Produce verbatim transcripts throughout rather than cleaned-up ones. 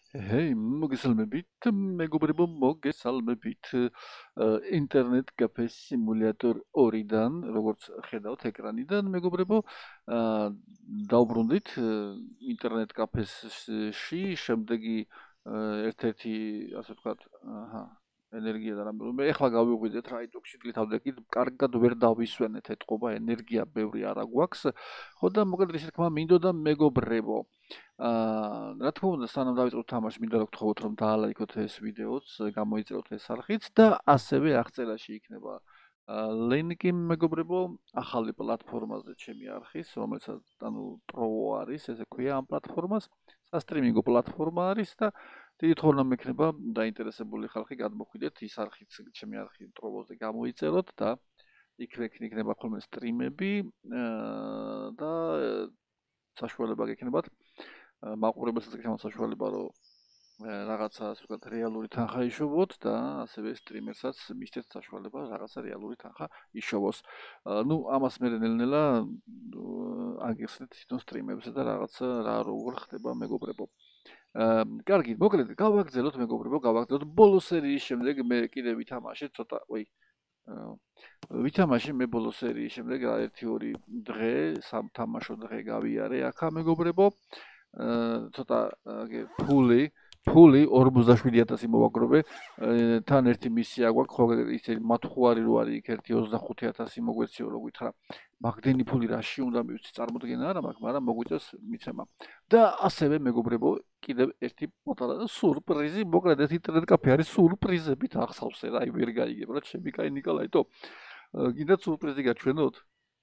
Hei, მოგესალმებით, მეგობრებო, მოგესალმებით. ინტერნეტ კაფეს სიმულატორ ორიდან, როგორც ხედავთ ეკრანიდან, მეგობრებო, აა დავბრუნდით ინტერნეტ კაფესში, შემდეგი ერთ-ერთი, ასე ვთქვათ, აჰა, ენერგია და რამე, მე ახლა გავიღვიძეთ რა იტოქში დილთავდაკით, კარგად ვერ დავისვენეთ, ეთყობა ენერგია ბევრი არა გვაქვს. ხო და მოკლედ ისე თქმა მინდოდა მეგობრებო. აა რა თქმა უნდა, სანამ დავიწყოთ თამაში, მინდა რა გთხოვოთ, რომ დაალაიქოთ ეს ვიდეოც, გამოიწეროთ ეს არხიც და ასევე აღწერაში იქნება აა ლინკი მეგობრებო ახალი პლატფორმაზე ჩემი არხის, რომელსაც ანუ პრო არის, ესე ქვია ამ პლატფორმას, სასტრიმინგო პლატფორმა არის და დიდი თხოვნა მექნება დაინტერესებული ხალხი გადმოხვიდეთ ის არხიც ჩემი არხი პროვოზე გამოიწეროთ და იქვე იქნება ხოლმე სტრიმები აა და საშუალება გექნებათ მაყურებელსაც გექნებათ საშუალება რომ რაღაცა ასე ვთქვათ რეალური თანხა იშოვოთ და ასევე სტრიმერსაც მისცეთ საშუალება რაღაცა რეალური თანხა იშოვოს. ნუ ამას მე ნელ-ნელა აგიხსნით თვითონ სტრიმებზე და რაღაცა რა როგორ ხდება მეგობრებო. აა კარგი, მოკლედ გავაგრძელოთ მეგობრებო, გავაგრძელოთ ბოლო სერიის შემდეგ მე კიდე ვითამაშე ცოტა, ой, ვითამაშე მე ბოლო სერიის შემდეგ ერთი ორი დღე, სამთამაშო დღე გავიარე აქა მეგობრებო. აა ცოტა ფული ფული ორმოცდაშვიდი ათასი მოვაგროვე. თან ერთი მისია გვაქვს, ხო ისე მათხვარი რო არის იქ ერთი ოცდახუთი ათასი მოგვეციო რო გითხრა. მაგდენი ფული რაში უნდა მივცი, წარმოდგენა არა მაქვს, მაგრამ მოგვიწევს მიცემა. და ასევე მეგობრებო, კიდევ ერთი პატარა სურპრიზი, მოკლედ ეს ინტერნეტ კაფე არის სურპრიზებით ახსავსე რა, აი ვერ გაიგებ რა, ჩემი კაი ნიკოლაიტო. გინდათ სურპრიზი გაჩვენოთ?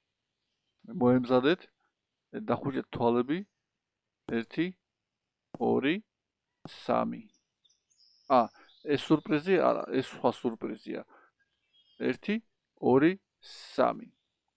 მოემზადეთ, დახუჭეთ თვალები. ერთი, ორი, სამი. ა, ეს სურპრიზი არა, ეს სხვა სურპრიზია. ერთი, ორი, სამი.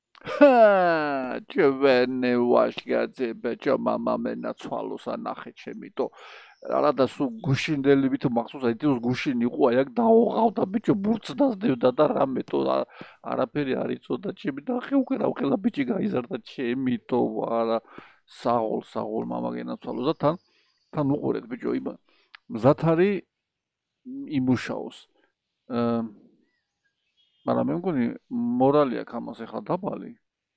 ჰა, ჩვენი ვაშკაცებო, ჩამამა მენაცვალოს ანახე ჩემიტო. რა და სულ გუშინდელივით მახსოვს, აი თვითონ გუშინი იყო, აი აქ დაოღავდა ბიჭო, ბურთს დაძდევდა და რამეთო არაფერი არ იწოდა ჩემი და ხე უკვე რა ყველა ბიჭი გაიზარდა ჩემიტო, არა საღოლ საღოლ მამა გენაცვალოს და თან თან უყურეთ ბიჭო, იბა მზად არის იმუშაოს. აა მაგრამ მე მგონი მორალი აქვს ამას ახლა დაბალი.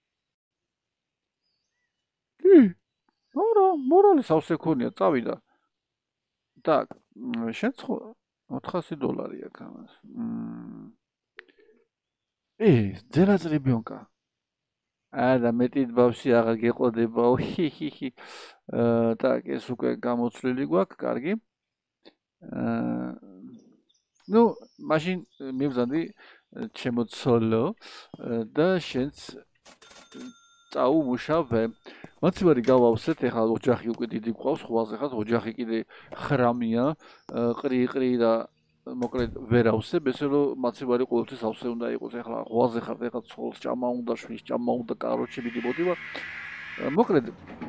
კი, არა, მორალი სავსე ქონია, წავიდა. Так, შენ ხო ოთხასი დოლარი აქვს ამას. მმ. ე, ძერაც რებიონკა. არა, მეტი ბავში აღარ გეყოდებაო. ჰიჰიჰი. აა, так, ეს უკვე გამოცვლილი გვაქვს, კარგი. აა, ну, მაშინ მივზანდი ჩემო ცოლო და შენც წაუმუშავე. მოცივარი გავავსეთ, ეხლა ოჯახი უკვე დიდი გვყავს, ხვალზე ხარ, ოჯახი კიდე ხრამია, ყრი-ყრი და მოკლედ ვერ ავსებ, ესე რომ მოცივარი ყოველთვის ავსე უნდა იყოს. ეხლა ხვალზე ხარ, ეხლა ცოლს ჭამა უნდა, შვილს ჭამა უნდა, კაროჩე მიდი მოდივა. მოკლედ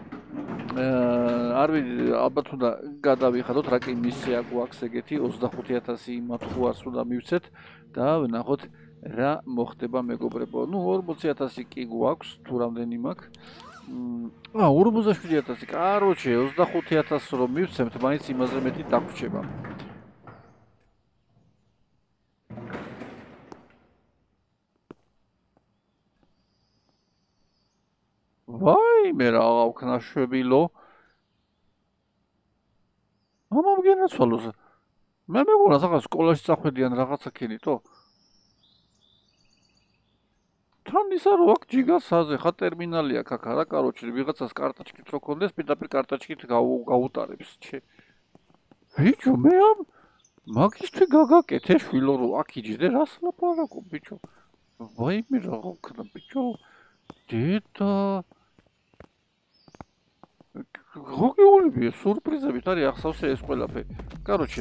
აა არ ვიცი, ალბათ უნდა გადავიხადოთ, რა კი მისია გვაქვს ეგეთი ოცდახუთი ათასი მათხვარს უნდა მივცეთ და ვნახოთ რა მოხდება მეგობრებო. ნუ ორმოცი ათასი კი გვაქვს, თუ რამდენი მაქვს. აა ორმოცდაშვიდი ათასი, კაროჩე ოცდახუთი ათასს რომ მივცემთ, მაინც იმაზე მეტი დაგვრჩება. ვაი, მე რა ავქნა შვებილო. მამამ გენაცვალოს. მე მეგონა სახა სკოლაში წახვედიან რაღაცა ქენითო. თან ისა რო აქ ჯიგასაზე ხა ტერმინალი აქვს აქ არა, კაროჩე ვიღაცას კარტაჩკით რო კონდეს, პირდაპირ კარტაჩკით გაუტარებს. ბიჭო, მე ამ მაგისტრი გაგაკეთე შვილო რო აქ იჯდე, რას ლაპარაკობ ბიჭო? ვაიმე რა ვქნა ბიჭო. დედა გოგიოლები სურპრიზებით არის ახსავსე ეს ყველაფერი. კაროჩე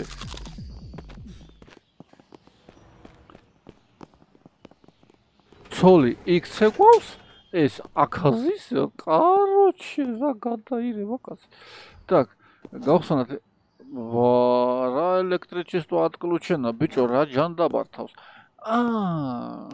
ცოლი X-ზე ყავს, ეს აკაზის, კაროჩე რა გადაირება კაცი. Так, გავხსნათ ვა რა ელექტრიჩესტო ატკლუჩენა ბიჭო, რა ჯანდაბარ თავს. აა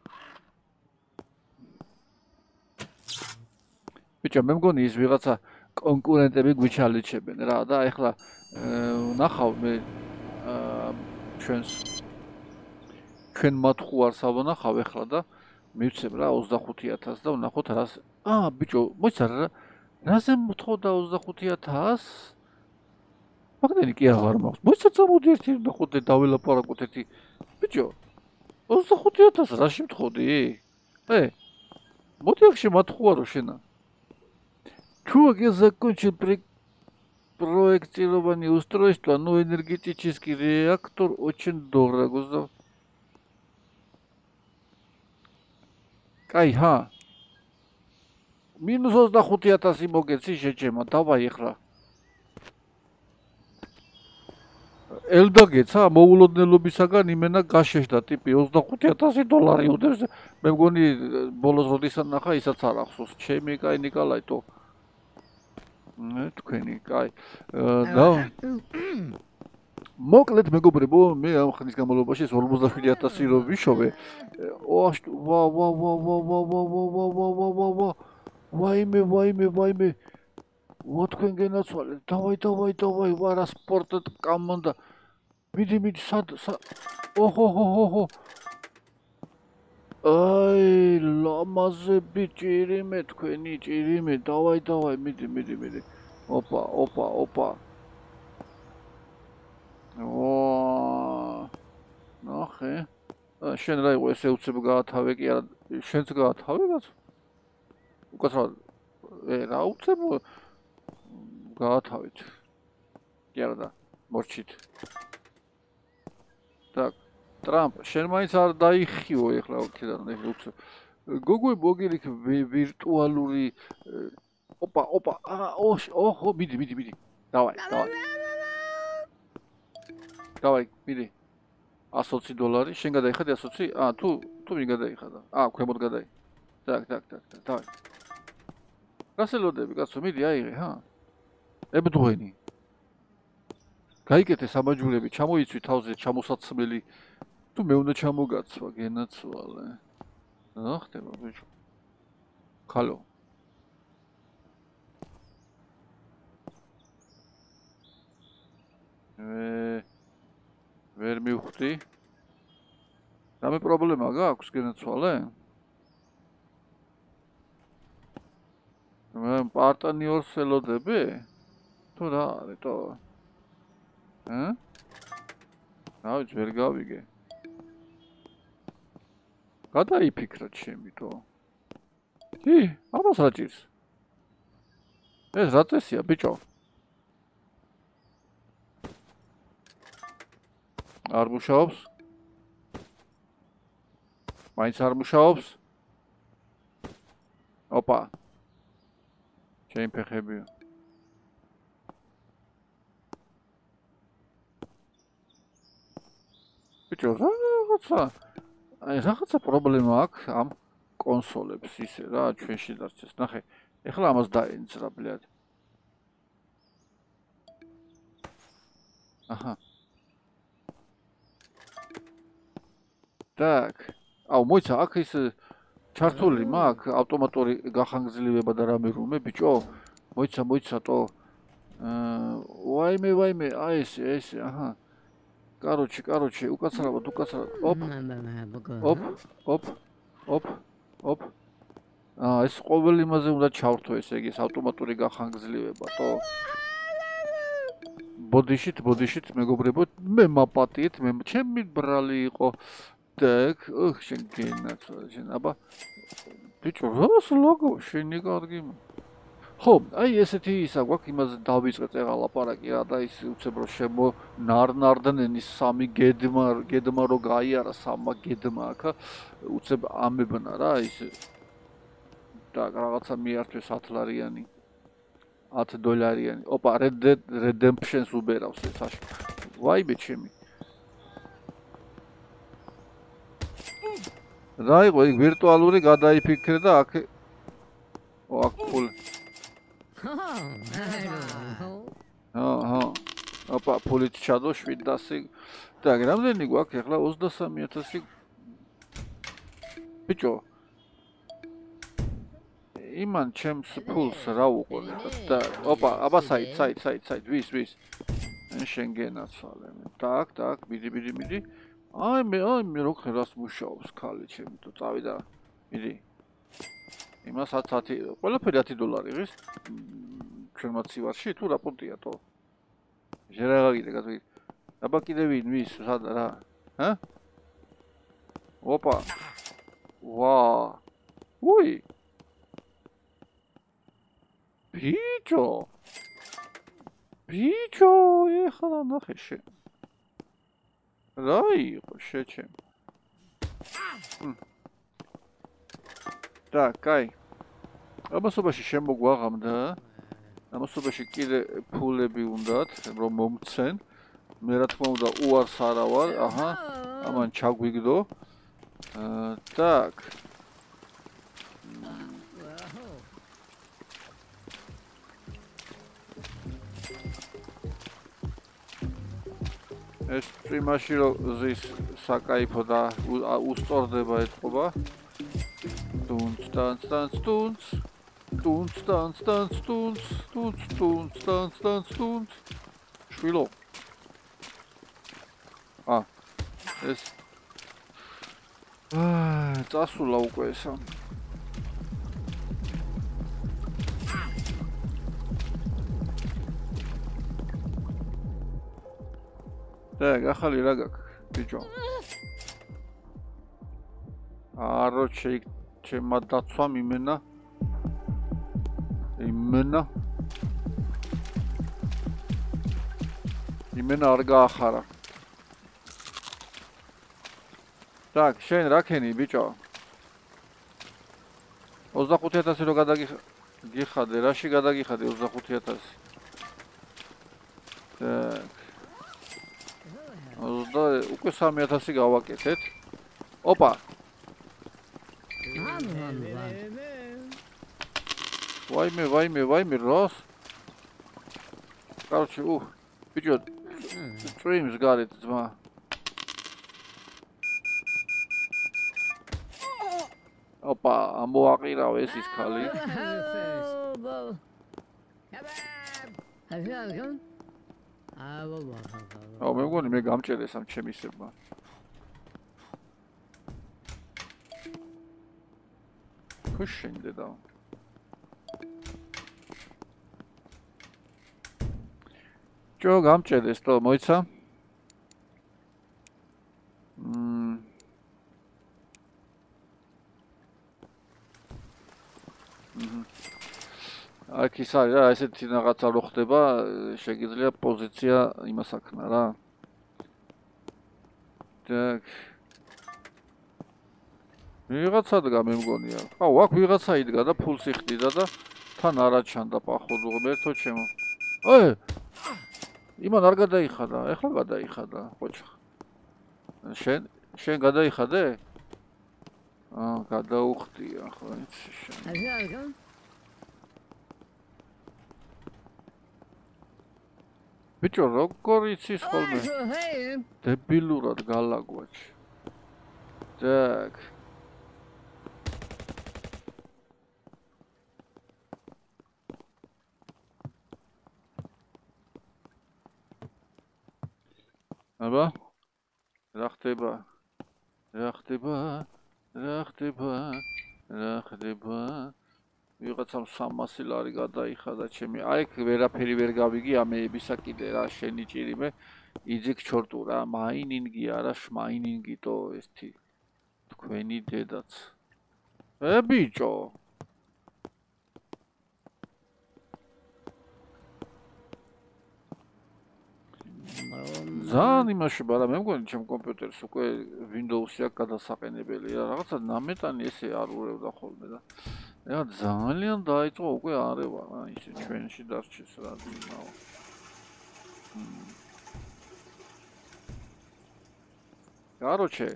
ბიჭო, მე მგონი ის ვიღაცა კონკურენტები გვიჩალიჩებენ რა და ეხლა ნახავ მე ჩვენს ჩვენ მათ ხუარს ავანახავ ეხლა და მივცემ რა ოცდახუთი ათასს და ვნახოთ რას აა ბიჭო მოიცა რა რაზე მოთხოვდა ოცდახუთი ათასს მაგდენი კი აღარ მაქვს მოიცა წამოდი ერთი ვნახოთ და დაველაპარაკოთ ერთი ბიჭო ოცდახუთი ათასს რაში მთხოვდი ე მოდი ახში მათ ხუარო შენა Чувак, я закончил при... проектирование устройства, но энергетический реактор очень дорого. Кай, ха. Минус ოცდახუთი ათასი მოგეცი შეჭემა, დავაი ახლა. ელდაგეცა მოულოდნელობისაგან იმენა გაშეშდა ტიპი ოცდახუთი ათასი დოლარი უდევს. მე მგონი ბოლოს როდესაც ნახა ისაც არ ახსოვს. ჩემი კაი ნიკოლაიტო. ნე თქვენი კაი და მოკლედ მეგობრებო მე ამ ხნის განმავლობაში ორმოცდაშვიდი ათასი რო ვიშოვე ვა ვა ვა ვა ვა ვა ვა ვა ვა ვა ვა ვა ვა ვაიმე ვაიმე ვაიმე ვა თქვენ გენაცვალეთ დავაი დავაი დავაი ვარა სპორტ კომანდა მიდი მიდი სად ოჰო ჰო ჰო ჰო აი ლამაზები ჭირიმე თქვენი ჭირიმე დავაი დავაი მიდი მიდი მიდი ოპა ოპა ოპა ო ნახე შენ რა იყო ესე უცებ გაათავე კი არა შენც გაათავე რაც უკაცრავად ე რა უცებ გაათავეთ კი არა და მორჩით так Трамп, შენ მაინც არ დაიხიო ეხლა აქედან ეხლა უცებ. გოგოი მოგირიქ ვირტუალური ოპა ოპა აა ოჰო მიდი მიდი მიდი. დავაი, დავაი. დავაი, მიდი. ასოცი დოლარი, შენ გადაიხადე ასოცი? აა თუ თუ ვინ გადაიხადა? აა ქვემოთ გადაი. так, так, так, давай. გასელოდები კაცო, მიდი აიღე, ჰა? ებდღვენი. გაიკეთე სამაჯურები, ჩამოიცვი თავზე ჩამოსაცმელი თუ მე უნდა ჩამოგაცვა გენაცვალე რა ხდება ბიჭო ხალო ე ვერ მივხვდი რამე პრობლემა გაქვს გენაცვალე მე პარტნიორს ელოდები თუ რა რეტო ჰა რა ვიცი ვერ გავიგე გადაიფიქრა ჩემითო. კი, ამას რა ჭირს? ეს რა წესია, ბიჭო? არ მუშაობს? მაინც არ მუშაობს? ოპა. ჩემი ფეხებია. ბიჭო, რაღაცა აი რაღაცა პრობლემა აქვს ამ კონსოლებს ისე რა ჩვენში დარჩეს. ნახე, ეხლა ამას დაენცრა, ბლად. აჰა. так, აუ მოიცა აქ ის ჩართული მაქვს ავტომატური გახანგრძლივება და რამე რომე, ბიჭო. მოიცა, მოიცა ტო. აა ვაიმე, ვაიმე, აი ეს, ეს, აჰა. Короче, короче, უკაცრავად, უკაცრავად. ოპ. ოპ, ოპ, ოპ, ოპ. აა, ეს ყოველ იმაზე უნდა ჩავრთო ესე იგი, ეს ავტომატური გახანგრძლივება, თო. ბოდიშით, ბოდიშით, მეგობრებო, მე მაპატიეთ, მე ჩემი ბრალი იყო. так, ოხ, შენ გენაცვალე, შენ აბა. ბიჭო, რას ლოგო, შენი კარგი. ხო, აი ესეთი ისა გვაქვს იმაზე დავიწყეთ ეხლა ლაპარაკი რა და ის უცებ რო შემო ნარნარდნენის სამი გედმა გედმა რო გაიარა სამა გედმა აქ უცებ ამებნა რა ის და რაღაცა მიართვეს ათი ლარიანი ათი დოლარიანი ოპა Red Dead Redemption-ს უბერავს ეს აშ ვაიმე ჩემი რა იყო იქ ვირტუალური გადაიფიქრე და აქ ო აქ ფულ ჰა ჰა ოპა ფულით ჩადო შვიდასი და რამდენი გვაქვს ახლა ოცდასამი ათასი ბიჭო იმან ჩემს ფულს რა უყურებთ და ოპა, აბა საით, საით, საით, საით, ვის, ვის? შენ გენაცვალე. Так, так, მიდი, მიდი, მიდი. აი მე, აი მე რო ხერას მუშაობს ქალი ჩემი, თუ წავიდა. მიდი. იმას ათი, ყველაფერი ათი დოლარი ღირს. ჩვენმა ცივარში თუ რა პუნქტია თო? ჟერაღა კიდე გაძვი. აბა კიდე ვინ, ვის, სადა რა? ჰა? ოპა. ვა. უი. ბიჭო. ბიჭო, ეხლა ნახე შენ. რა იყო შეჩემ? და, კაი. ამასობაში შემოგვაღამდა. ამასობაში კიდე ფულები უნდათ, რომ მომცენ. მე რა თქმა უნდა უარს არა ვარ. აჰა. ამან ჩაგვიგდო. აა, так. ეს წვიმაში რო ზის საკაიფო და უსწორდება ეთყობა. Tunц, танц, танц, tunц. Tunц, танц, танц, tunц. Tunц, tunц, танц, танц, tunц. შვილო. ა. ეს აა, წასულა უკვე ესა. და ახალი რა გაქვს, ბიჭო? არო შეიქ ჩემმა დაცვამ იმენა. იმენა. იმენა არ გაახარა. так, შენ რა ქენი, ბიჭო? ოცდახუთი ათასი რო გადაგიხადე, რაში გადაგიხადე ოცდახუთი ათასი? так. და უკვე სამი ათასი გავაკეთეთ. ოპა. ვაიმე, ვაიმე, ვაიმე, როს? короче, უх, ბიჭო, წვიმს გარეთ ძმა. ოპა, ამოაყირავ ეს ის ქალი. აუ, მე მგონი მე გამჭერეს ამ ჩემისებმა. ქუშინდე და. ჯო გამჭერეს თო, მოიცა? მმ აქ ის არის რა, ესეთი რაღაცა რო ხდება, შეგიძლია პოზიცია იმას აქნა რა. так. ვიღაცა დგა მე მგონია. აუ, აქ ვიღაცა იდგა და ფულს იხდიდა და თან არა ჩანდა პახოვდო მერთო ჩემო. აი! იმან არ გადაიხადა, ეხლა გადაიხადა, ხოჭა. შენ, შენ გადაიხადე? აა, გადაუხდია, ხო, იცი შენ. ბიჭო, როგორ იცის ხოლმე? დებილურად გალაგვაჩი. так. აბა? რა ხდება? რა ხდება? რა ხდება? რა ხდება? ვიღაცამ სამასი ლარი გადაიხადა ჩემი. აი ეგ ვერაფერი ვერ გავიგი ამეებისა კიდე რა შენი ჭირიმე. იძიქ ჩორტუ რა, მაინინგი არა, შმაინინგიტო ესეთი. თქვენი დედაც. ე ბიჭო. ძალიან იმაში ბარა მე მგონი ჩემ კომპიუტერს უკვე Windows-ი აქვს გადასაყენებელი რა რაღაცა ნამეტანი ესე არ ურევდა ხოლმე და ეხლა ძალიან დაიწყო უკვე არევა რა ისე ჩვენში დარჩეს რა ძინაო. короче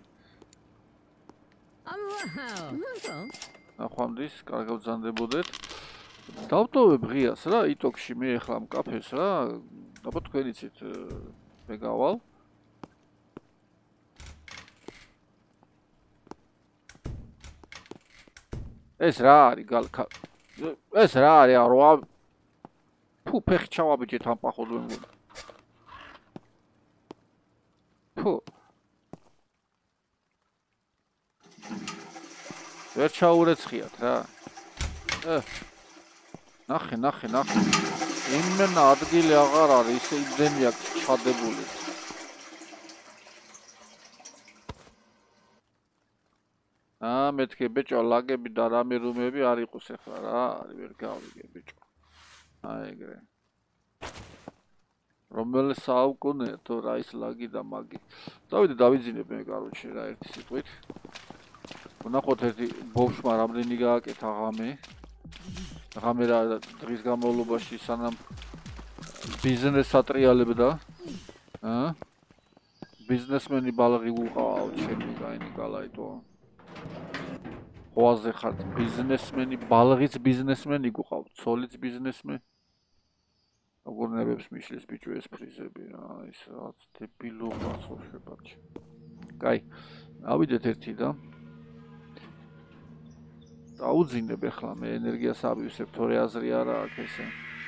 ახვამდის კარგად ვძანდებოდეთ. დავტოვებ ღიას რა იტოქში მე ეხლა მკაფეს რა აბა თქვენ იცით მე გავალ ეს რა არის ეს რა არის რა ფუ ფეხი ჩავაბიჯეთ ამ პახოდზე ფუ ვერ ჩაურეცხიათ რა ე ნახე ნახე ნახე იმენა ადგილი აღარ არის ისე იმდენია ჩადებული აა მეთქე ბეჭო ლაგები და რამე რუმები არ იყოს ახლა რა არის ვერ გავიგე ბეჭო აი ეგრე რომელი საუკუნეა თუ რა ის ლაგი და მაგი დავიდე დავიძინებ მე კაროჩე რა ერთი სიტყვით ვნახოთ ერთი ბოქსმა რამდენი გააკეთა ღამე ღამე რა დღის განმავლობაში სანამ ბიზნესს ატრიალებდა აა ბიზნესმენი ბალღი უყავთ ჩემი გაინი გალაიტო ღვაზე ხარ ბიზნესმენი ბალღიც ბიზნესმენი გყავთ ცოლიც ბიზნესმენი როგორ ნებებს მიშლის ბიჭო ეს ფრიზები რა ის რაც დებილობა ხოშებათ კაი ავიდეთ ერთი და დაუძინებ ახლა მე ენერგიას ავივსებ თორე აზრი არა აქვს ესე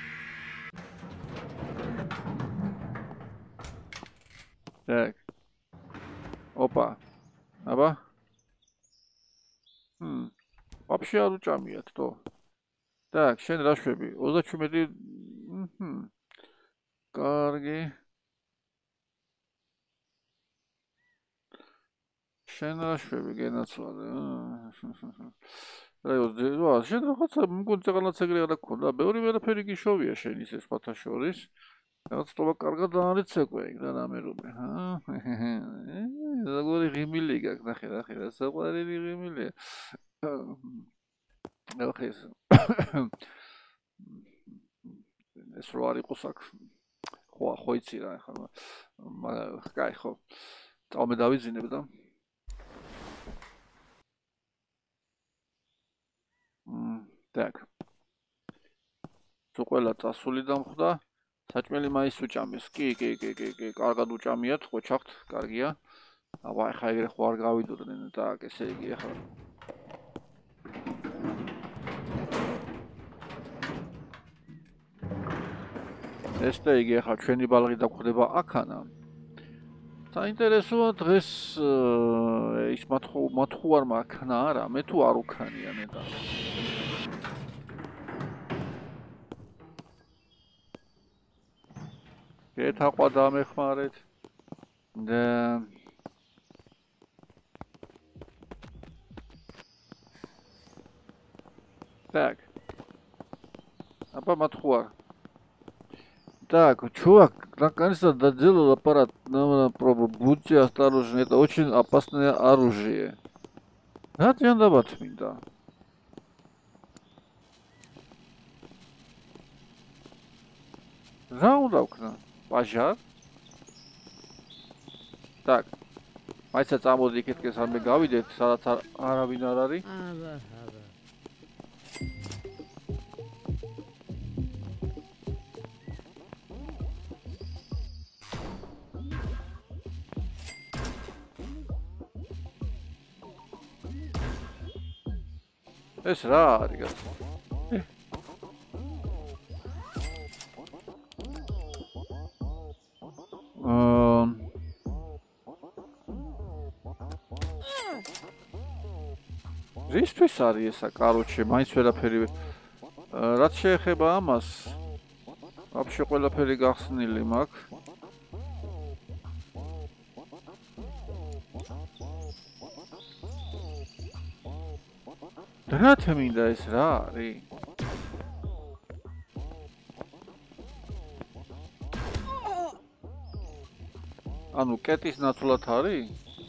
так опа აბა хм вообще არ უჭამიათ თო так შენ რა შვები ოცდაჩვენმეტი ჰმ კარგი შენ რა შვები გენაცვალე რა ვა შენ რაღაცა მგონი რაღაც ეგრე არა გქონდა ბევრი ვერაფერი გიშოვია შენ ის ეს ფათა შორის რაღაც თომა კარგად არის ცეკვე იქ და რამე რუმე ჰა როგორი ღიმილი გაქვს ნახე ნახე რა საყვარელი ღიმილია ახლა ეს რო არ იყოს აქ ხო ხო იცი რა ახლა კაი ხო წავმე დავიზინებ და так თუ ყველა წასული დამხვდა საჭმელი მაის უჭამეს კი კი კი კი კი კარგად უჭამიათ ხო ჩახთ კარგია აბა ახლა ეგრე ხო არ გავიდოდნენ так ესე იგი ახლა ესე იგი ახლა ჩვენი ბალღი დაგხვდება აქანა საინტერესოა დღეს ის მათხუ მათხუარ მაქნა არა მე თუ არ უქანიანე და ეთაყვა დამეხმარეთ და так აბა მათხუარ Так, чувак, наконец-то доделал аппарат. Надо пробовать. Будьте осторожны, это очень опасное оружие. Да, ты надо батмин, да. Раунд окна. Пожар. Так. Майца წამოდი იქეთკე სამე გავიდეთ, სადაც არავინ არ არის. აბა, აბა. ეს რა არის კაცო? აა რისთვის არის ესა, კაროჩე, მაინც ვერაფერი რაც შეეხება ამას, вообще ყველაფერი გახსნილი მაქვს. რა თემინდა ეს რა არის? ანუ კეტის ნაცვლად არის?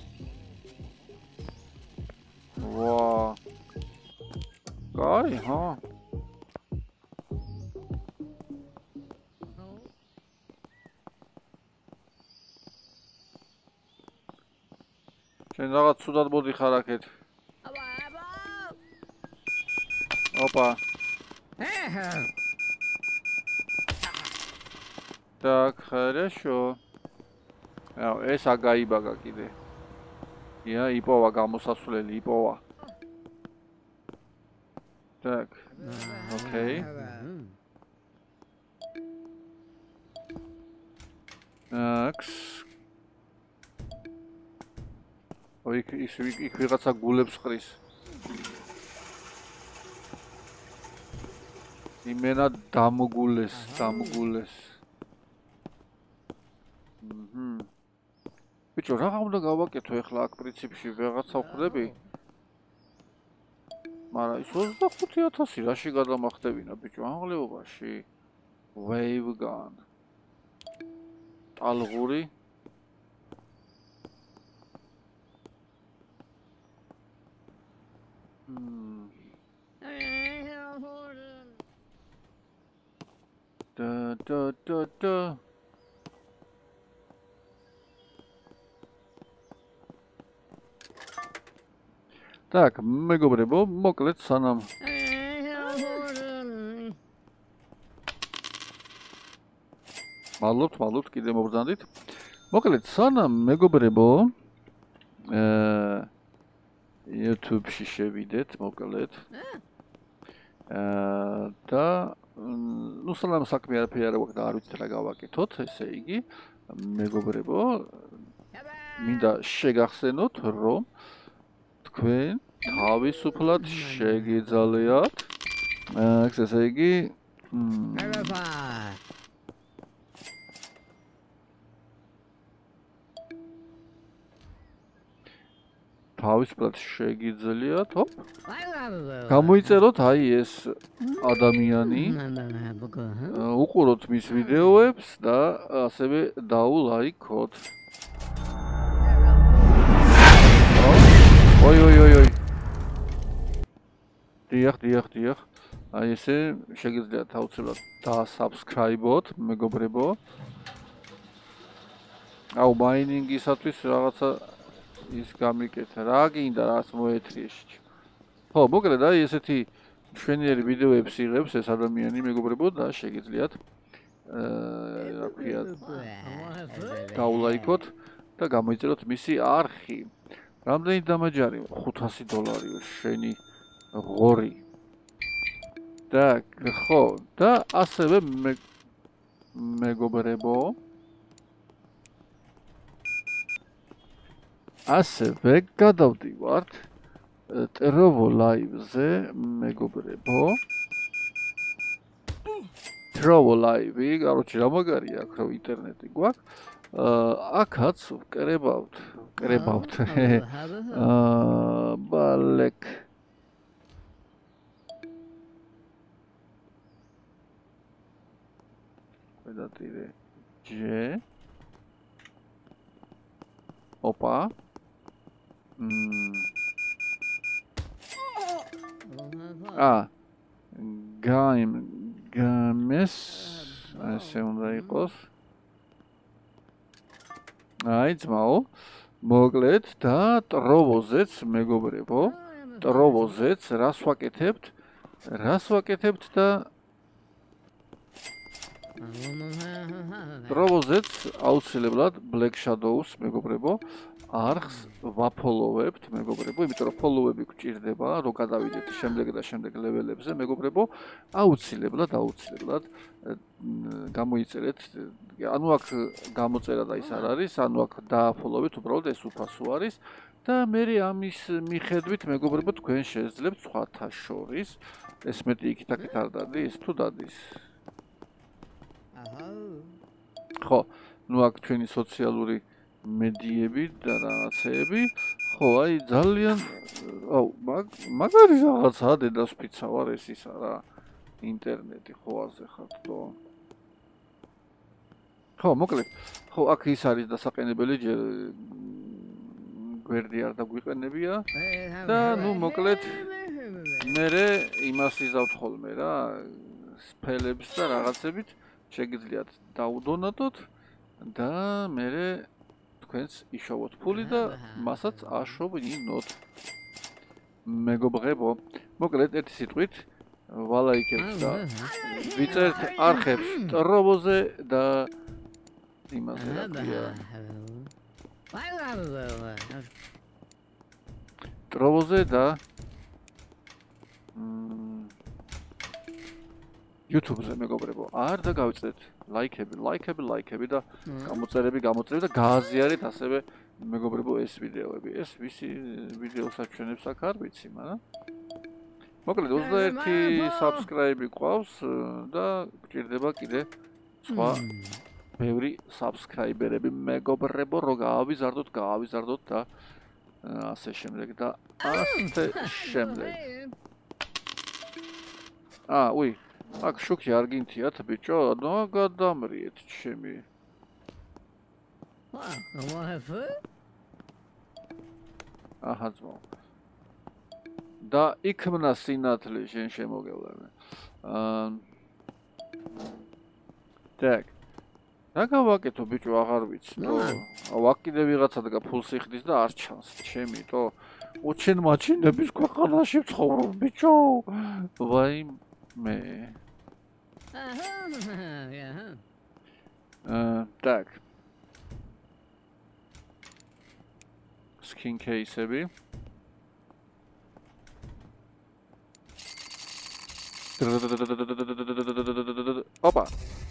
ვა. კაი, ჰა. შენ რაღაც ცუდად მოდიხარ აქეთ. Опа. Так, хорошо. А, ეს აგაიბაგა კიდე. ია, იპოვა გამოსასვლელი, იპოვა. Так. Okay. აქვს. ой, ის იქ ვიღაცა გულებს ყრის. იმენა დამოგულეს, დამოგულეს. აჰა. ბიჭო, რა უნდა გავაკეთო ახლა აქ პრინციპში ვიღაცა ვხვდები? მაგრამ ის ოცდახუთი ათასი რაში გადამახდებინა ბიჭო, აღლებობაში. Wave gun. ტალღური. და და და და Так, მეგობრებო, მოკლედ სანამ მადლობთ, მადლობთ, კიდე მობრძანდით. მოკლედ სანამ მეგობრებო, აა YouTube-ში შევიდეთ, მოკლედ. აა და ну სანამ საქმე არაფერი არ გვაქვს და არ ვიცით რა გავაკეთოთ, ესე იგი, მეგობრებო, მინდა შეგახსენოთ, რომ თქვენ თავისუფლად შეგიძლიათ აქ ესე იგი თავისუფლად შეგიძლიათ, hop. გამოიწეროთ აი ეს ადამიანი, უყუროთ მის ვიდეოებს და ასევე დაულაიქოთ. ой ой ой ой. დიახ, დიახ, დიახ. აი ესე შეგიძლიათ აუცილებლად დასაბსკრაიბოთ, მეგობრებო. აუ მაინინგისათვის რაღაცა ის გამიკეთა. რა გინდა რაც მოეთრიეში. ხო, მოკლედ აი ესეთი მშვენიერი ვიდეოებს იღებს ეს ადამიანი, მეგობრებო, და შეგიძლიათ აა რა ქვია დაულაიქოთ და გამოიწეროთ მისი არხი. რამდენი დამაჯარი? ხუთასი დოლარიო შენი ღორი. და ხო, და ასევე მეგობრებო ასევე გადავდივართ ტროვო ლაივზე, მეგობრებო. ტროვო ლაივი, короче, რა მაგარია აქ რო ინტერნეტი გვაქვს. აქაც ვკრებავთ, ვკრებავთ. აა ბალეკ გადატირე ჯე ოპა ა გაიმ გამეს ასე უნდა იყოს. აი ძმაო, მოკლედ და ტროვოზეც, მეგობრებო, ტროვოზეც რას ვაკეთებთ? რას ვაკეთებთ და ტროვოზეც აუცილებლად Black Shadows, მეგობრებო, არხს ვაფოლოვებთ, მეგობრებო, იმიტომ რომ ფოლოვები გჭირდება, რომ გადავიდეთ შემდეგ და შემდეგ ლეველებზე, მეგობრებო, აუცილებლად, აუცილებლად გამოიწერეთ. ანუ აქ გამოწერა და ის არ არის, ანუ აქ დააფოლოვეთ, უბრალოდ ეს უფასო არის და მე ამის მიხედვით, მეგობრებო, თქვენ შეძლებთ სხვათა შორის, ეს მეტი იქით-აქით არ დადის, თუ დადის. ხო, ну აქ ჩვენი სოციალური მედიები და რაღაცეები, ხო, აი ძალიან, აუ, მაგარი რაღაცაა, დედას ფიცა ვარ, ეს ისა რა, ინტერნეტი, ხო, აზე ხართ, თო. ხო, მოკლედ, ხო, აქ ის არის დასაყენებელი, ჯერ გვერდი არ დაგვიყენებია და, ну, მოკლედ, მერე იმას იზავთ ხოლმე რა, სფელებს და რაღაცებით შეგიძლიათ დაუდონატოთ და მერე თქვენს იშოვოთ ფული და მასაც აშოვინოთ. მეგობრებო, მოკლედ ერთი სიტყვით ვალაიქებთ და ვიწერთ არხებს ტროვოზე და იმაზე რა ქვია. ტროვოზე და YouTube-ზე მეგობრებო, არ და გავიწეთ ლაიქები, ლაიქები, ლაიქები და გამოწერები, გამოწერები და გააზიარეთ ასევე მეგობრებო ეს ვიდეოები. ეს ვისი ვიდეოს აჩვენებს აქ არ ვიცი, მაგრამ მოკლედ ოცდაერთი subscribe ყავს და გჭირდება კიდე სხვა ბევრი subscriber-ები მეგობრებო, რო გაავიზარდოთ, გაავიზარდოთ და ასე შემდეგ და ასე შემდეგ. აა, უი აქ შუქი არ გინთიათ ბიჭო, ნო გადამრიეთ ჩემი. აჰა ძმო. და იქმნა სინათლე შენ შემოგევლანე. აა так. რა გავაკეთო ბიჭო, აღარ ვიცი. ვაკ კიდე ვიღაცა და ფულს იხდის და არ ჩანს ჩემი, თო უჩენ მაჩინების ქვეყანაში ვცხოვრობ ბიჭო. ვაიმე. აა, так. Skin case-ები. ოპა.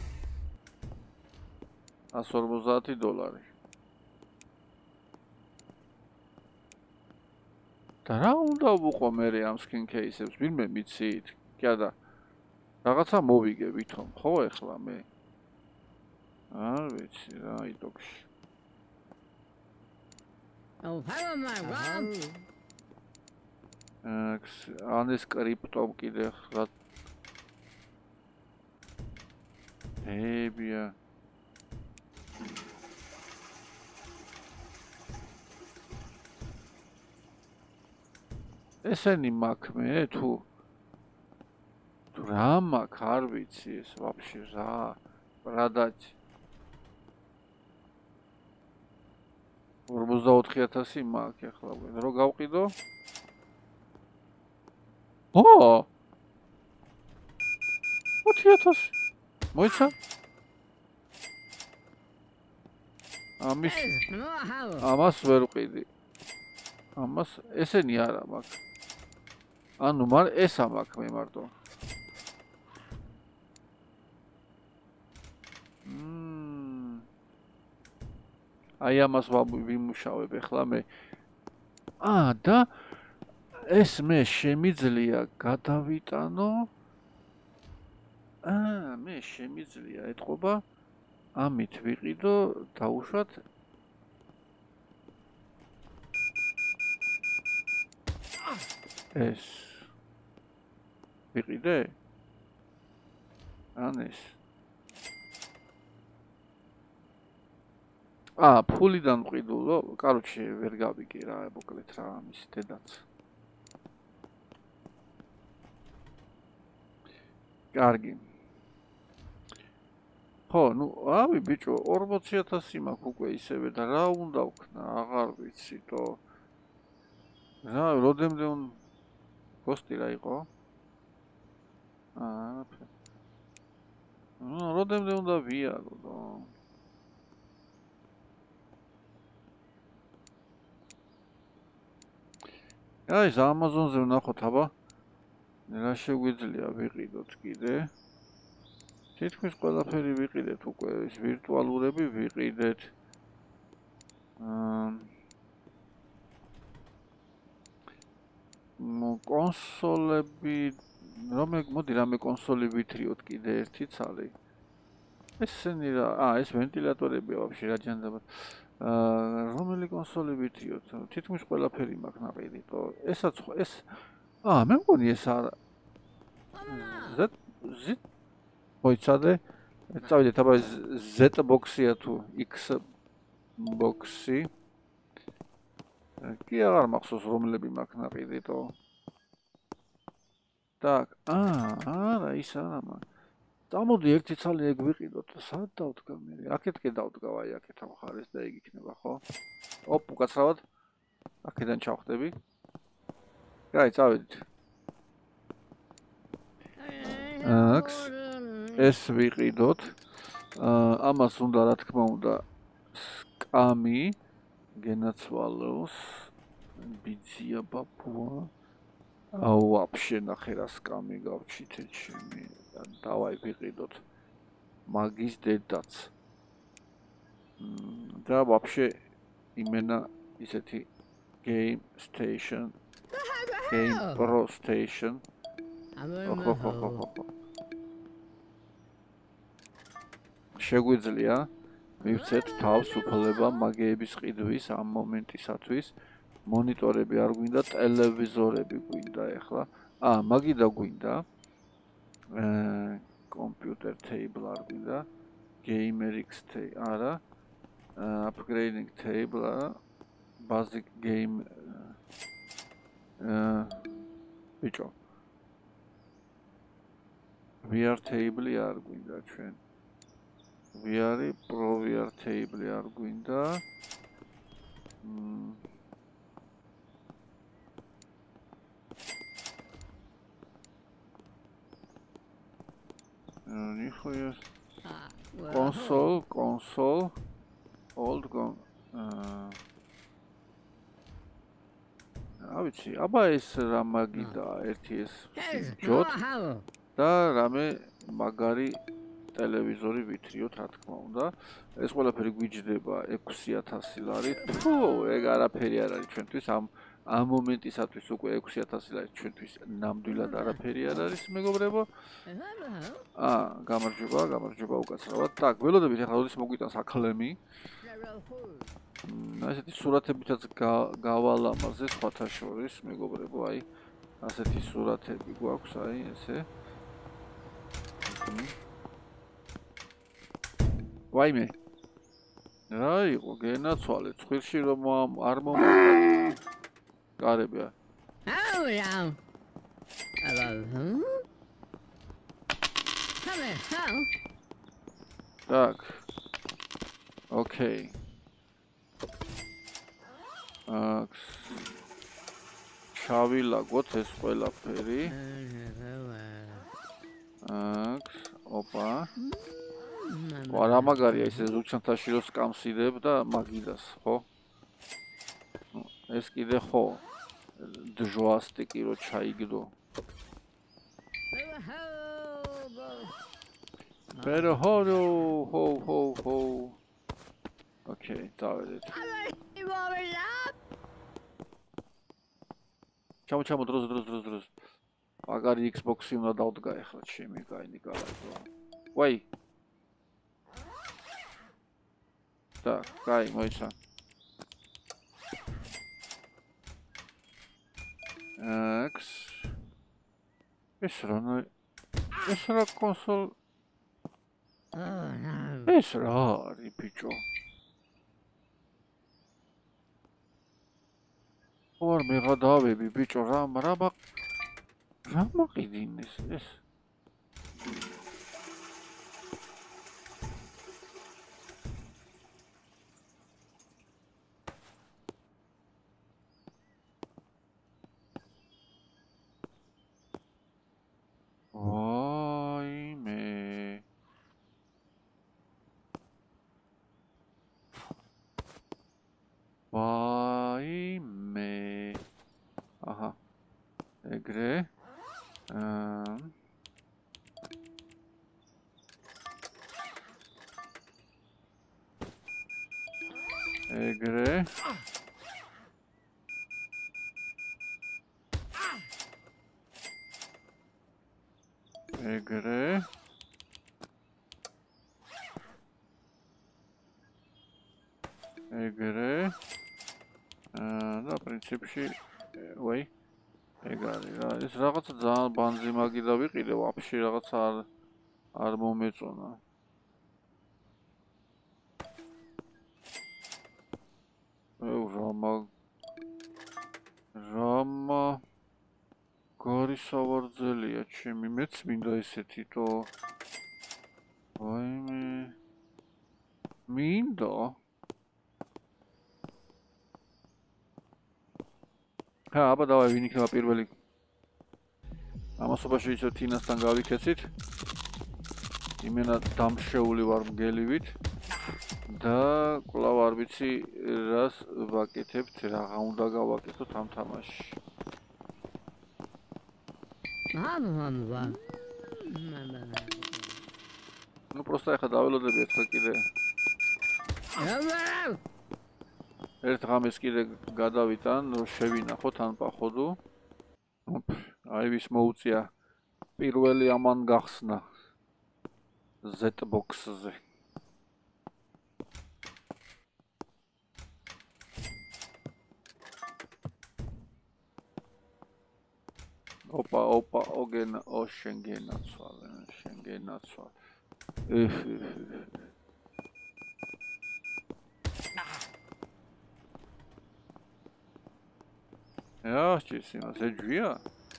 εκατό ორმოცდაათი დოლარი. და რა უნდა ვუყო მე ამ skin case-ებს? ვინმე მიცით? კი არა. რაღაცა მოვიგე ვითომ, ხო ეხლა მე? არ ვიცი რა იდოქში. Oh, follow my run. ან ეს კრიპტო კიდე რა ებია. ესენი მაქვს მე თუ თუ რა მაქვს არ ვიცი ეს ვაფშე რა პრადაჩ ორმოცდაოთხი ათასი მაქვს ახლა რო გავყიდო ო ოთხი ათასი მოიცა ამის ამას ვერ ვყიდი ამას ესენი არა მაქვს ანუ მარ ეს ამაქვს მე მარტო მმ აი ამას ვიმუშავებ ახლა მე აა და ეს მე შემიძლია გადავიტანო აა მე შემიძლია ეთყობა ამით ვიყიდო დაუშვათ ეს ვიყიდე ან ეს აა ფულიდან ვყიდულო კაროჩე ვერ გავიგე რა მოკლედ რა ამის დედაც კარგი ხო ნუ ავი ბიჭო ორმოცი ათასი მაქვს უკვე ისევე და რა უნდა ვქნა აღარ ვიცი თო რა როდემდე უნდა კოსტი რა იყო აა ნუ როდემდე უნდა ვიარო და აი ეს ამაზონზე ვნახოთ აბა რა შეგვიძლია ვიყიდოთ კიდე თითქმის ყველაფერი ვიყიდეთ უკვე ეს ვირტუალურები ვიყიდეთ აა კონსოლები რომე მოდი რამე კონსოლი ვითრიოთ კიდე ერთი ცალი ესენი რა აა ეს ვენტილატორებია ვაფშე რა ჯანდაბა აა რომელი კონსოლი ვითრიოთ თითქმის ყველაფერი მაქვს ნაყიდი თო ესაც ეს აა მე მგონი ეს არა Z Z მოიცადე წავიდეთ აბა Z box-ია თუ X box-ი კი აღარ მახსოვს რომლები მაქვს ნაყიდი თო так აა არა ის არა მაგ წამოდი ერთი ცალი ეგ ვიყიდოთ სად დავდგა მე აქეთკე დავდგა აი აქეთ ამხარეს და ეგ იქნება ხო ოპ უკაცრავად აქედან ჩავხდები კაი წავედით აკს ეს ვიყიდოთ ამას უნდა რა თქმა უნდა სკამი გენაცვალოს ბიძია ბაბუა აუ ვაფშე ნახე რა სკამი გავჩითე ჩემი დავაი ვიყიდოთ მაგის დედაც. და вообще იმენა ისეთი game station game pro station შეგვიძლია მივცეთ თავს უფლება მაგეების ყიდვის ამ მომენტისათვის მონიტორები არ გვინდა ტელევიზორები გვინდა ეხლა აა მაგიდა გვინდა აა computer table არ გვინდა GamerX არა upgrading table არა basic game აა ბიჭო V R table არ გვინდა ჩვენ V R pro V R table არ გვინდა მ ნიხოია console console old gon აა ავიცი აბა ეს რა მაგიდა ერთი ეს ჯოთ და რამე მაგარი ტელევიზორი ვითრიოთ რა თქმა უნდა ეს ყველაფერი გვიჯდება ექვსი ათასი ლარი თუ ეგ არაფერი არ არის ჩვენთვის ამ ამ მომენტისათვის უკვე ექვსი ათასი ლარი ჩვენთვის ნამდვილად არაფერი არ არის მეგობრებო აა გამარჯობა გამარჯობა უკაცრავად так ველოდებით ახლა როდის მოგვიტანს აკლემი ასეთი სურათებითაც გავალ ამაზე სხვათა შორის მეგობრებო აი ასეთი სურათები გვაქვს აი ესე ვაიმე რა იყო გენაცვალე ცხვირში რომ არ მომართ კარები აუ რა так окей აქ ჩავილაგოთ ეს ყველაფერი აქ ოპა რა მაგარია ეს ზუჩანთაში რო სკამსიდებ და მაგიდას ხო ეს კიდე ხო დჟვასტიკი რო ჩაიგდო pero hodo ho ho ho okay დავედეთ ჩამო ჩამო დროს დროს დროს დროს მაგარი Xbox-ი უნდა დავდგა ახლა ჩემი გაინი გალაკტო ვაი და კაი მოიცა X ეს რა ეს რა კონსოლ ეს რა არის ბიჭო ორ მეღადავები ბიჭო რა რა რა მოყიდინეს ეს ეგრე აა ეგრე ეგრე ეგრე აა და პრინციპში ვაი ეგ არის რა ეს რაღაცა ძალიან ბანზი მაგიდა ვიყიდე ვაფშე რაღაცა არ არ მომეწონა ე რამა რამა გარი სავარძელია ჩემი მეც მინდა ესეთი თო ვაიმე მინდა ხა აბა დავაი ვინ იქნება პირველი ამასობაში ისე თინასთან გავიქეცით იმენა დამშეული ვარ მგელივით და კვლავ არ ვიცი რას ვაკეთებთ რაღა უნდა გავაკეთოთ ამ თამაშში ну просто ეხა დაველოდები ერთხელ კიდე ერთ ღამეს კიდე გადავიტან რომ შევინახოთ ან პაходу აი ვის მოუწია პირველი ამან გახსნა Z-Box-ზე ოპა ოპა ოგენა ო შენ გენაცვალ შენ გენაცვალ ეჰ Ja, tschüssi, was ist hier?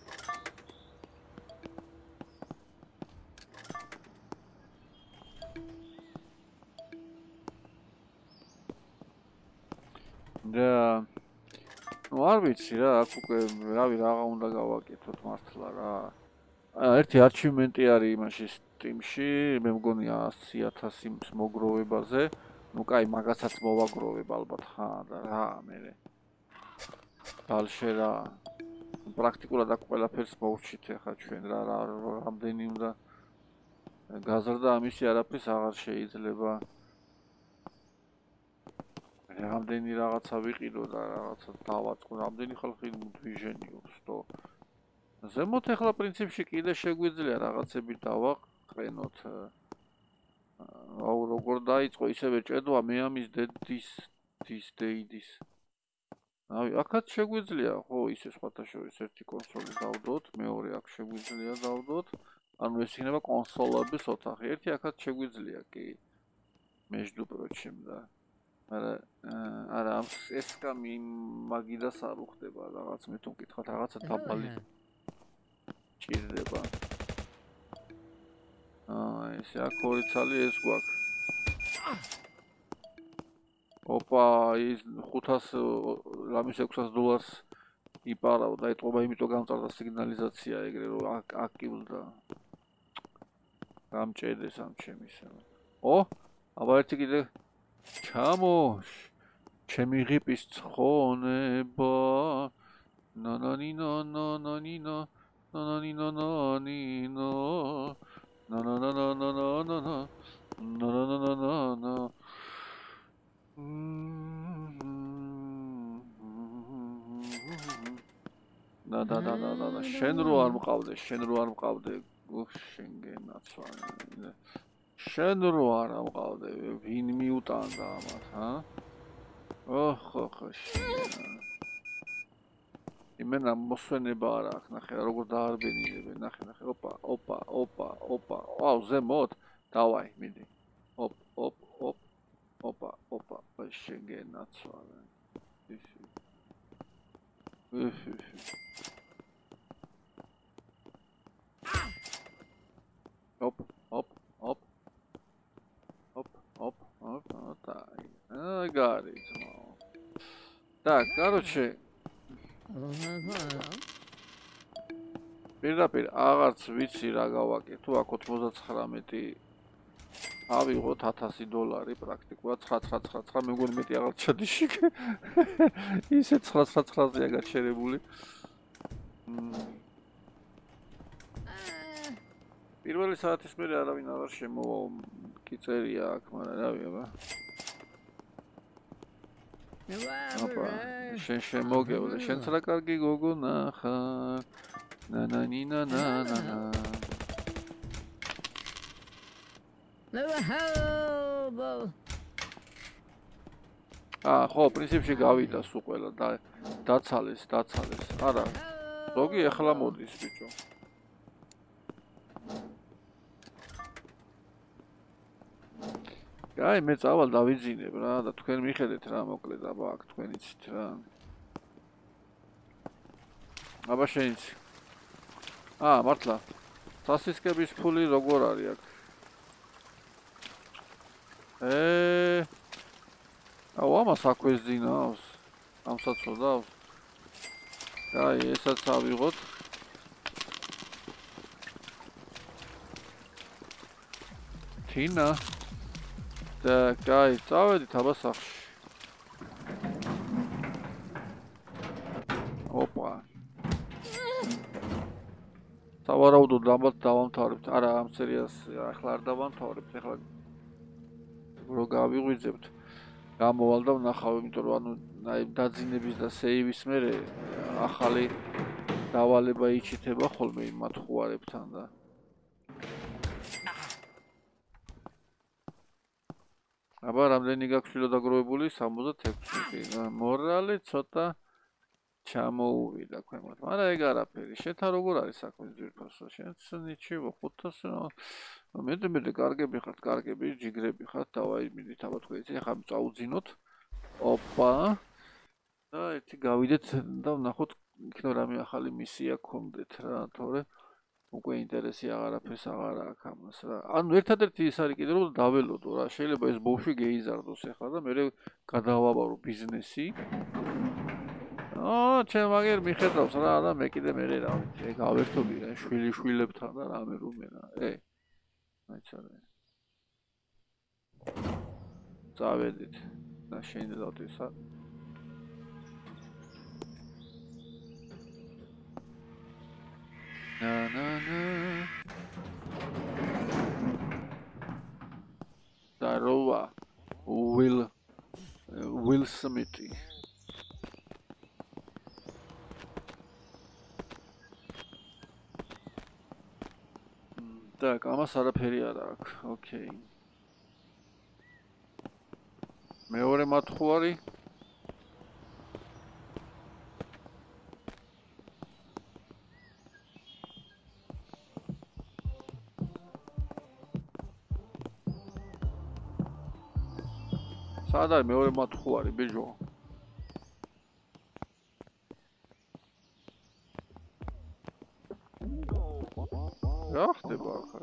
Da, nu არ ვიცი რა, აქ უკვე რავი რაღა უნდა გავაკეთოთ მართლა რა. ერთი არჩივმენტი არის იმაში Steam-ში, მე მგონია ასი ათასი მოგროვებაზე. ნუ კაი, მაგასაც მოვაგროვებ ალბათ ხა და რა მე. Dalше რა პრაქტიკულად აქ ყველაფერს მოვჩით ახლა ჩვენ რა რამდენი უნდა გაზრდა ამისი არაფრის აღარ შეიძლება რამდენი რაღაცა ვიყიდო და რაღაცა დავაწყო რამდენი ხალხი ვიჟენიობს თო ზემოთ ახლა პრინციპში კიდე შეგვიძლია რაღაცები დავაყენოთ აუ როგორ დაიწყო ისევე ჭედვა მე ამის დედის this day-ის აი, აქაც შეგვიძლია, ხო, ისე სხვათა შორის ერთი კონსოლი დავდოთ, მეორე აქ შეგვიძლია დავდოთ. ანუ ეს იქნება კონსოლების ოთახი. ერთი აქაც შეგვიძლია, კი. Между прочим, да. არა, არა, ეს კამი მაგიდას არ უხდება, რაღაც მე თუ მკითხავთ, რაღაცა დაბალი ჭირდება. აა, ესე აქ ორი ცალი ეს გვაქვს. Opa, ის ხუთას რამის ექვსას დოლარს იპარავ და ეტყობა იმიტომ გამწარდა სიგნალიზაცია ეგრე რომ აკივლდა. გამჭედეს ამ ჩემისა. ო, აბა ერთი კიდე ჩამო. ჩემი ღიპის ცხონება. ნანანინა ნანანინა ნანანინა ნანინო. ნანანანანანანა. ნანანანანანა. და და და და და შენ რო არ მყავდე, შენ რო არ მყავდე, უх, შენ გენაცვალე. შენ რო არ მყავდე, ვინ მიუტანდა ამათ, ჰა? ოხ, ოხ, შენ. იმენა მოსვენება არ აქვს, ნახე რა როგორ დაარბენიებენ, ნახე, ნახე, ოპა, ოპა, ოპა, ოპა. აუ, ზემოთ, დავაი, მიდი. ოპ, ოპ, ოპ. Opa, opa, vai chegar na sua. Op, op, op. Op, op, op, tá. I got it. Так, короче. პირდაპირ აღარც ვიცი რა გავაკეთო, აქ ოცდათხუთმეტი ავიღოთ ათასი დოლარი პრაქტიკულად ცხრა ცხრა ცხრა ცხრა მე მგონი მეტი აღარ ჩადიში ისე ცხრა ცხრა ცხრაზეა გაჩერებული პირველი საათის მერე არავინ აღარ შემოვა კი წერია აქ მაგრამ რავი აბა აბა შენ შემოგევლე შენც რა კარგი გოგონა ხარ ნანანინა ნანანა აა ხო პრინციპში გავიდა სულ ყველა და დაცალეს დაცალეს არა ზოგი ახლა მოდის ბიჭო აი მე წავალ დავიძინებ რა და თქვენ მიხედეთ რა მოკლედ აბა აქ თქვენ იცით რა აბა შენიც აა მართლა სასისკების ფული როგორ არის აქ ე აუ ამას აკვეზინავს ამსაც ვდავს აი ესაც ავიღოთ თინა და აი წავედით აბა სახში ოპა სავარაუდოდ ალბათ დავამთავრებთ. არა, ამ სერიას ახლა არ დავამთავრებთ. ახლა რო გავიღვიძებთ, გამოვალ და ვნახავ, იმიტომ რომ ანუ აი დაძინების და სეივის მერე ახალი დავალება იჩითება ხოლმე იმ მათხვარებთან და აბა რამდენი გაქვს შვილოდაგროვებული? სამოცდაექვსი. მორალი ცოტა ჩამოუვიდა ქვემოთ. მაგრამ ეგ არაფერი. შეთა როგორ არის საქმე ძვირფასო? შენც ნიჩივო ხუთასი. მეტი მეტი კარგები ხართ, კარგები, ჯიგრები ხართ. დავაი მიდით აბა თქვენ იცი, ახლა წავუძინოთ. ოპა. და ერთი გავიდეთ და ვნახოთ იქნებ რამე ახალი მისია გქონდეთ რა, თორე უკვე ინტერესი აღარაფერს აღარ აქვს ამას რა. ანუ ერთადერთი ის არის კიდე რომ დაველოდო რა. შეიძლება ეს ბავშვი გეიზარდოს ახლა და მე გადავაბარო ბიზნესი. აა, ჩემ მაგერ მიხედავს რა და მე კიდე მე რა ვიცი, ეგ ავერთობი რა, შვილი შვილებთან და რამე რუმე რა. ე. მაიცარა. წავედით. და შენ დავთესა. Na na na. Darova. Will Will Smithy. Так, ამას არაფერი არ აქვს. ოკეი. მეორე მათხვარი. სად არის მეორე მათხვარი, ბიჭო? რა ხდება ახლა?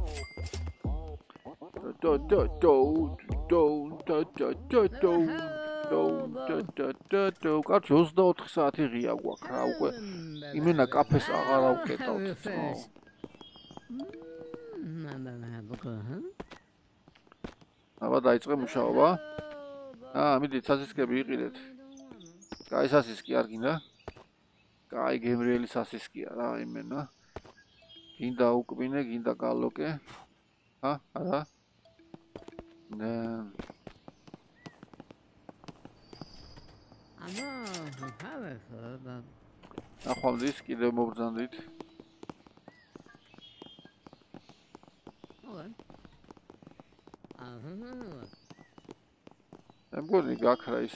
დო დო დო დო დო დო დო დო დო დო დო დო კაცო ოცდაოთხი საათი ღია გვაქვს რა უკვე იმენა კაფეს აღარ ავკეტავთ. აბა დაიწყე მუშაობა. აა, მიდით სასისკები იყიდეთ. კაი სასისკი არ გინდა? კაი გემრიელი სასისკია რა იმენა. გინდა უკბინე, გინდა გალოკე. ჰა, არა? ნე. ამა, ხავერხა. ახვალდის კიდე მობრძანდით. ოლე. აჰა. მეგონი გაქრა ის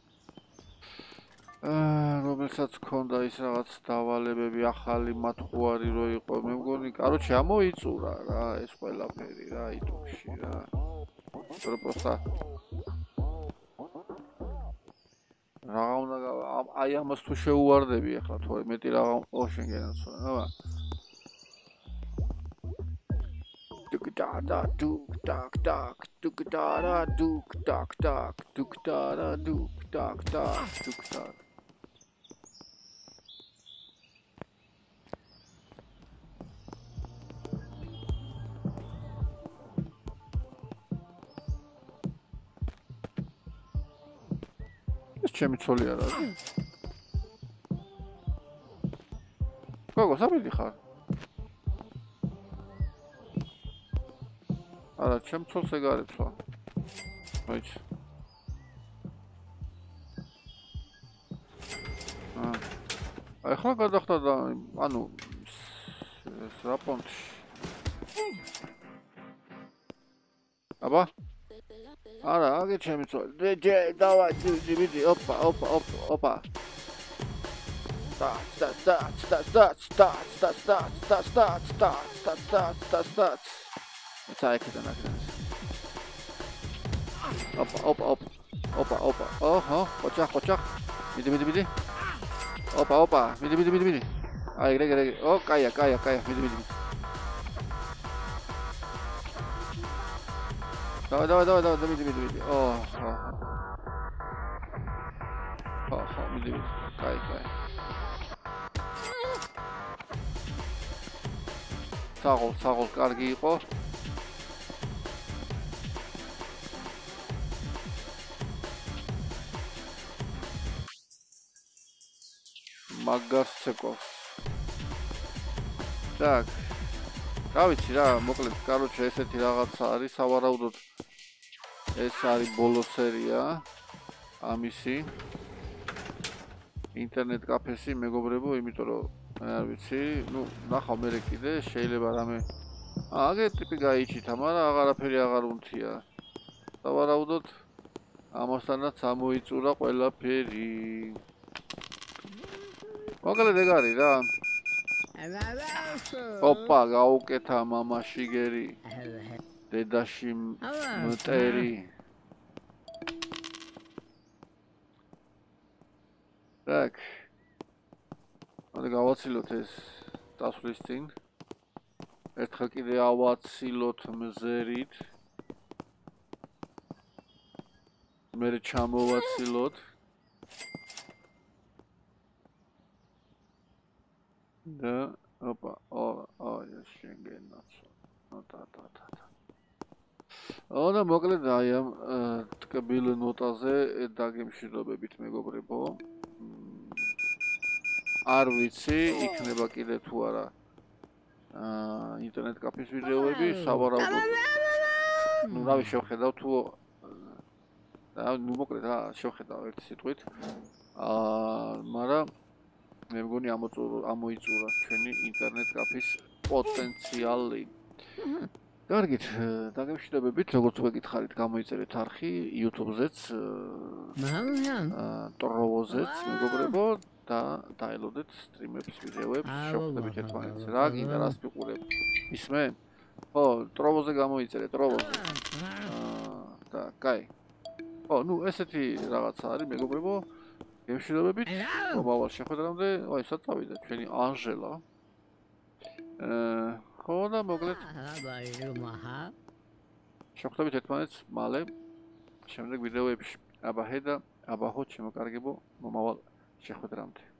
აა რომელსაც ქონდა ის რაღაც დავალებები ახალი მათხვარი რო იყო მე მგონი კაროჩე ამოიწურა რა ეს ყველაფერი რა იტუში რა რო პროსტა რა უნდა აი ამას თუ შეუვარდები ახლა თორე მეტი რა ო შენ გენაცვა აბა da da duk dak dak duk da da duk dak dak duk da da duk dak dak duk dak ეს ჩემი ცოლი არა გოგო სამიდი ხარ არა, ჩემ ცოლს ეგ არ ეცვა. მოიცა. აა. ახლა გადახდა და ანუ სრაპონტში. აბა? არა, აგე ჩემი ცოლი. ჯე, დავა, ჯიბიდი, ოპა, ოპა, ოპა, ოპა. sta sta sta sta sta sta sta sta sta sta sta sta sta sta sta Sai che non ha Opa, opa, opa. Opa, opa. Oh, oh, pocak, pocak. Midi, midi, midi. Opa, opa. Midi, midi, midi, midi. Ay, gre, gre. Oh, kaya, kaya, kaya. Midi, midi. Давай, давай, давай, давай, мidi, midi, midi. Oh, oh. Oh, oh, midi, midi. Kaya, kaya. Sağol, sağol, კარგი იყო. მაგას ცეკოს Так, რა ვიცი რა, მოკლედ, короче, ესეთი რაღაცა არის, სავარაუდოდ ეს არის ბოლო სერია ამისი ინტერნეტ კაფესი, მეგობრებო, იმიტომ რომ არ ვიცი, ну, ნახავ მე კიდე შეიძლება რამე აგერ ტიპი გაიჩითა, მაგრამ აღარაფერი აღარ უნთია. სავარაუდოდ ამასთანაც ამოიწურა ყველაფერი. მოკლედ ეგ არის რა. ოპა, გაუკეთა მამაში გერი. დედაში მტერი. Так. ანუ გავაცილოთ ეს დასვლის წინ. ერთხელ კიდე ავაცილოთ მზერით. მერე ჩამოვაცილოთ. და ოპა, აი შენგენაც. ნოტა და და. და მოკლედ აი ამ ტკბილ ნოტაზე დაგემშვიდობებით მეგობრებო. არ ვიცი, იქნება კიდე თუ არა აა ინტერნეტ კაფეს ვიდეოები, სავარაუდოდ. ну, რავი შევხედავ თუ და ну, მოკლედ რა, შევხედავ ერთი სიტყვით. აა, მაგრამ მე მგონი ამოიწურა ჩვენი ინტერნეტ კაფის პოტენციალი. კარგით, დაგემშვიდობებით, როგორც ვეკითხარით, გამოიწერეთ არხი YouTube-ზეც, აა, ტროვოზეც, მეგობრებო. და დაელოდეთ სტრიმებს, ვიდეოებს, შევხვდებით ერთმანეთს. რა გინდა, რას ვიყურებ? ისმე? ხო, ტროვოზე გამოიწერეთ, ტროვოზე. აა, და, კაი. ხო, ну, ესეთი რაღაცა არის, მეგობრებო. გემშვიდობებით. მომავალ შეხვედრამდე, აი, საწავიდა ჩვენი ანჟელა. აა, ხო და მოკლედ. შევხვდებით ერთმანეთს მალე. შემდეგ ვიდეოებში. აბა ჰე და აბა ხო, შემოკარგებო, მომავალ შეხვედრამდე.